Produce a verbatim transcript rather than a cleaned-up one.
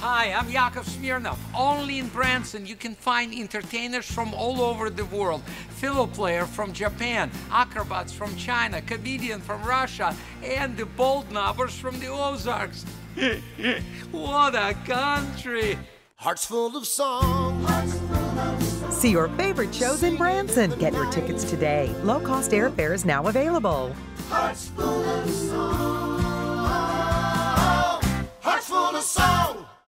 Hi, I'm Yakov Smirnov. Only in Branson you can find entertainers from all over the world. Fiddle player from Japan, acrobats from China, comedian from Russia, and the bold knobbers from the Ozarks. What a country! Hearts full of song. Hearts full of song. See your favorite shows in Branson. Get your tickets today. Low-cost airfare is now available. Hearts full of song. Hearts full of song.